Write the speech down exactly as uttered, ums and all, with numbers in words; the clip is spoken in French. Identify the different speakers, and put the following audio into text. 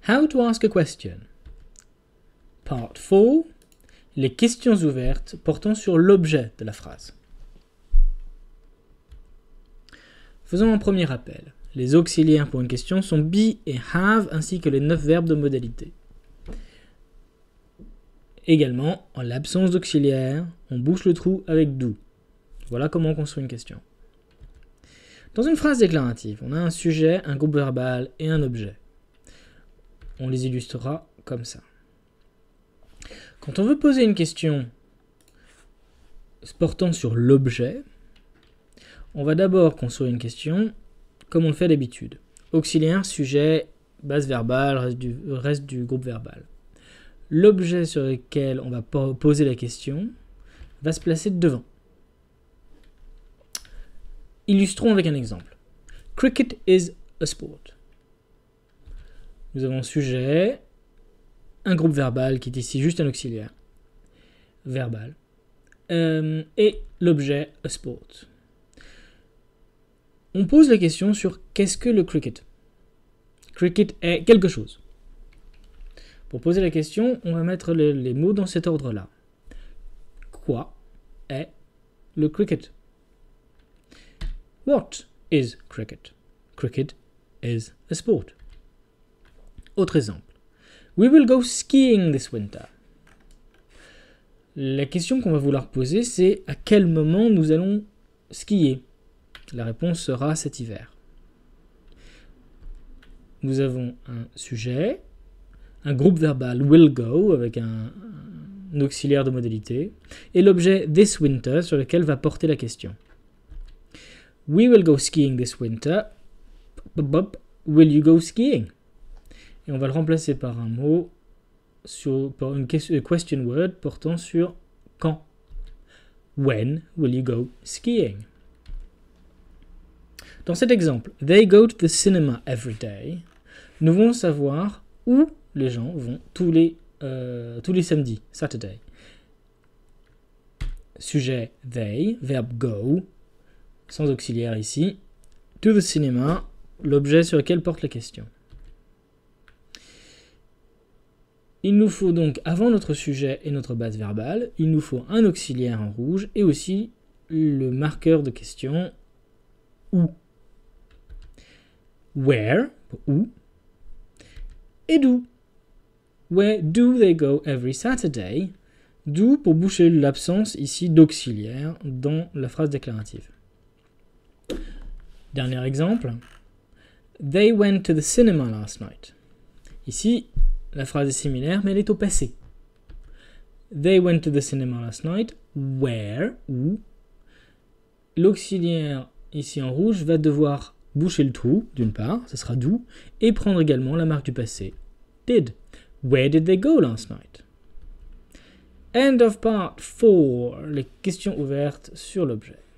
Speaker 1: How to ask a question. Part four. Les questions ouvertes portant sur l'objet de la phrase. Faisons un premier rappel. Les auxiliaires pour une question sont be et have ainsi que les neuf verbes de modalité. Également, en l'absence d'auxiliaire, on bouche le trou avec do. Voilà comment on construit une question. Dans une phrase déclarative, on a un sujet, un groupe verbal et un objet. On les illustrera comme ça. Quand on veut poser une question portant sur l'objet, on va d'abord construire une question comme on le fait d'habitude. Auxiliaire, sujet, base verbale, reste du, reste du groupe verbal. L'objet sur lequel on va poser la question va se placer devant. Illustrons avec un exemple. Cricket is a sport. Nous avons un sujet, un groupe verbal qui est ici juste un auxiliaire verbal, euh, et l'objet a sport. On pose la question sur qu'est-ce que le cricket. Cricket est quelque chose. Pour poser la question, on va mettre les, les mots dans cet ordre-là. Quoi est le cricket? What is cricket? Cricket is a sport. Autre exemple. We will go skiing this winter. La question qu'on va vouloir poser, c'est à quel moment nous allons skier? La réponse sera cet hiver. Nous avons un sujet, un groupe verbal will go avec un, un auxiliaire de modalité et l'objet this winter sur lequel va porter la question. We will go skiing this winter. Will you go skiing? Et on va le remplacer par un mot, sur, par une question word portant sur quand. When will you go skiing? Dans cet exemple, they go to the cinema every day. Nous voulons savoir où les gens vont tous les, euh, tous les samedis, Saturday. Sujet they, verbe go, sans auxiliaire ici. To the cinema, l'objet sur lequel porte la question. Il nous faut donc, avant notre sujet et notre base verbale, il nous faut un auxiliaire en rouge et aussi le marqueur de question où. Where, où, et do. Where do they go every Saturday? Do pour boucher l'absence ici d'auxiliaire dans la phrase déclarative. Dernier exemple. They went to the cinema last night. Ici, la phrase est similaire, mais elle est au passé. They went to the cinema last night. Where, où. L'auxiliaire ici en rouge va devoir boucher le trou, d'une part, ce sera do, et prendre également la marque du passé. Did. Where did they go last night? End of part four. Les questions ouvertes sur l'objet.